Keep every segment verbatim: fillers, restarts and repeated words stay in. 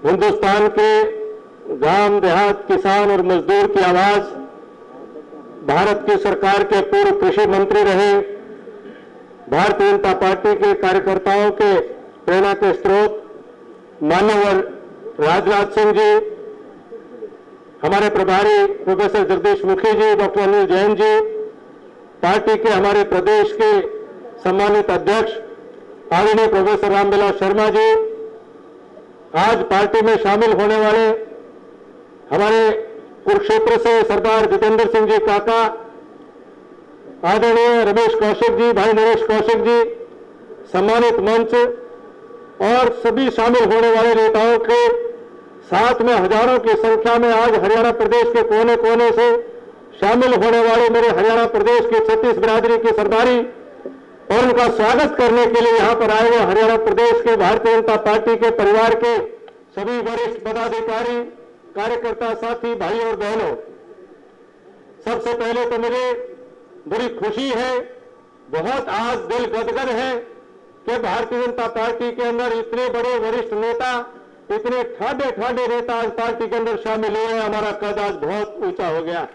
हिंदुस्तान के गांव देहात किसान और मजदूर की आवाज, भारत की सरकार के पूर्व कृषि मंत्री रहे, भारतीय जनता पार्टी के कार्यकर्ताओं के प्रेरणा के स्रोत माननीय राजनाथ सिंह जी, हमारे प्रभारी professor Jagdish Mukhi ji, doctor Anil Jain ji, party के हमारे प्रदेश के सम्मानित अध्यक्ष आदरणीय प्रोफेसर रामविलास शर्मा जी, आज पार्टी में शामिल होने वाले हमारे कुरुक्षेत्र से सरदार जितेंद्र सिंह जी काका, आदरणीय रमेश कौशिक जी, भाई नरेश कौशिक जी, सम्मानित मंच और सभी शामिल होने वाले नेताओं के साथ में हजारों की संख्या में आज हरियाणा प्रदेश के कोने कोने से शामिल होने वाले मेरे हरियाणा प्रदेश की छत्तीस बिरादरी की सरदारी और उनका स्वागत करने के लिए यहां पर आए हुए हरियाणा प्रदेश के भारतीय जनता पार्टी के परिवार के सभी वरिष्ठ पदाधिकारी, कार्यकर्ता, साथी, भाई और बहनों, सबसे पहले तो मुझे बड़ी खुशी है, बहुत आज दिल गदगद है कि भारतीय जनता पार्टी के अंदर इतने बड़े वरिष्ठ नेता, इतने ठाडे ठाडे नेता आज पार्टी के अंदर शामिल हुए हैं। हमारा कद आज बहुत ऊंचा हो गया।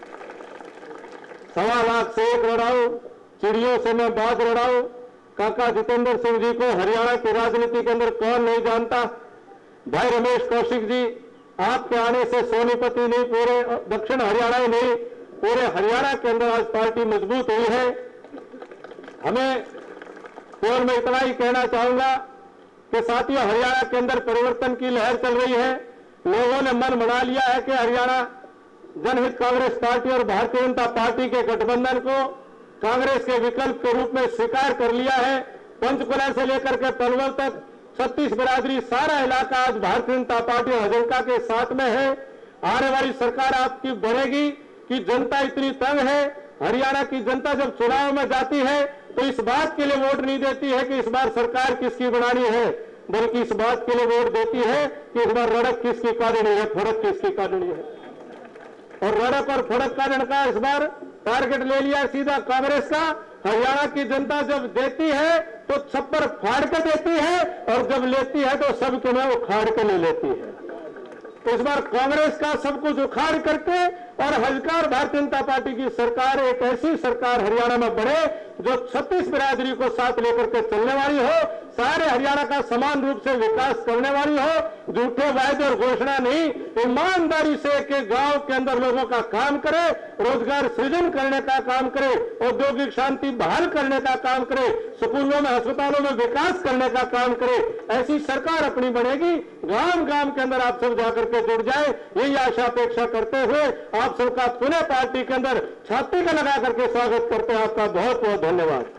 सवा लाख से एक लड़ाऊ, चिड़ियों से मैं बात लड़ाऊ, काका जितेंद्र सिंह जी को हरियाणा की राजनीति के अंदर कौन नहीं जानता। भाई रमेश कौशिक जी, आपके आने से सोनीपत ही नहीं, पूरे दक्षिण हरियाणा ही नहीं, पूरे हरियाणा के अंदर आज पार्टी मजबूत हुई है। हमें केवल मैं इतना ही कहना चाहूंगा कि साथियों, हरियाणा के अंदर परिवर्तन की लहर चल रही है। लोगों ने मन बना लिया है कि हरियाणा जनहित कांग्रेस पार्टी और भारतीय जनता पार्टी के गठबंधन को कांग्रेस के विकल्प के रूप में स्वीकार कर लिया है। पंचकुला से लेकर के पलवल तक छत्तीस बिरादरी, सारा इलाका आज भारतीय जनता पार्टी और हजरका के साथ में है। आने वाली सरकार आपकी बढ़ेगी कि जनता इतनी तंग है। हरियाणा की जनता जब चुनाव में जाती है तो इस बात के लिए वोट नहीं देती है कि इस बार सरकार किसकी बनानी है, बल्कि इस बात के लिए वोट देती है कि इस बार रड़क किसकी काटनी है, फड़क किसकी काटनी है। और रड़क और फड़क काटने का इस बार टारगेट ले लिया सीधा कांग्रेस का। हरियाणा की जनता जब देती है तो छप्पर फाड़ के देती है और जब लेती है तो सब के में उखाड़ के ले लेती है। तो इस बार कांग्रेस का सब कुछ उखाड़ करके और हजकार भारतीय जनता पार्टी की सरकार, एक ऐसी सरकार हरियाणा में बने जो छत्तीस बिरादरी को साथ लेकर के चलने वाली हो, सारे हरियाणा का समान रूप से विकास करने वाली हो, झूठे वायदे और घोषणा नहीं, ईमानदारी से एक एक गांव के अंदर लोगों का काम करे, रोजगार सृजन करने का काम करे, औद्योगिक शांति बहाल करने का काम करे, स्कूलों में, अस्पतालों में विकास करने का काम करे। ऐसी सरकार अपनी बनेगी। गांव गांव के अंदर आप सब जाकर के जुड़ जाए, यही आशा अपेक्षा करते हुए आप सबका पुनः पार्टी के अंदर छाती का लगा करके स्वागत करते हैं। आपका बहुत बहुत धन्यवाद।